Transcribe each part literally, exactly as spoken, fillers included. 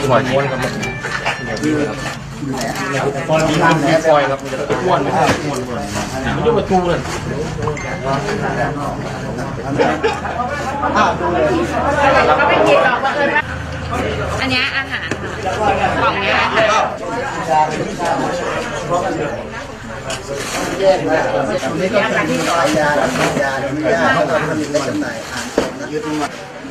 ปล่อยม้วนครับตอนนี้มันปล่อยครับมันจะอ้วนไม่ใช่อ้วนมันจะมาจูเลยอันนี้อาหารกล่องนี้อาหารแยกนะนี่ก็เป็นยายาและยาเดี๋ยวนี้ยาเขาทำเป็นจำหน่ายอ่านยึดมา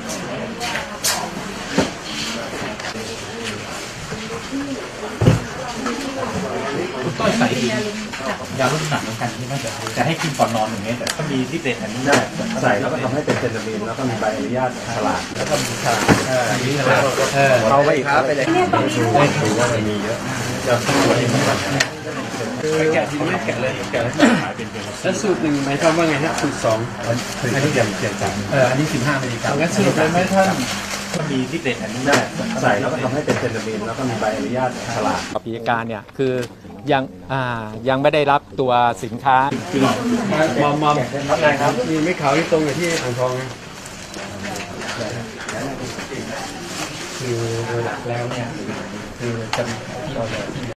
ต้อยใส่ดียาลดน้ำหนักเหมือนกันใช่ไหมจะให้กินก่อนนอนอย่างเงี้ยแต่ถ้ามีที่เด็ดอันนี้ได้ใส่แล้วก็ทำให้เป็นเซนมีนแล้วก็มีใบอนุญาตฉลากแล้วก็มีฉลากมีฉลากเอาไปอีกครับไปเลยได้ถือว่ามันมีเยอะจะต้องตัวเองไม่แบบแกะทีนี้แกะเลยแกะแล้วขายเป็นเป็นแล้วสูตรหนึ่งหมายความว่าไงฮะสูตรสองอันนี้เปลี่ยนเปลี่ยนจากเอออันนี้สิบห้ามิลลิกรัมงั้นสรุปเลยไหมท่านก็มีที่เด็ดอันนี้ได้ใส่แล้วก็ทำให้เป็นเซนมีนแล้วก็มีใบอนุญาตฉลากกิจการเนี่ยคือยังอ่ายังไม่ได้รับตัวสินค้าจริงมอมมอมครับนายครับมีไม่ขาวที่ตรงกับที่อ่างทองไงคือโดยหลักแล้วเนี่ยคือจะที่เรา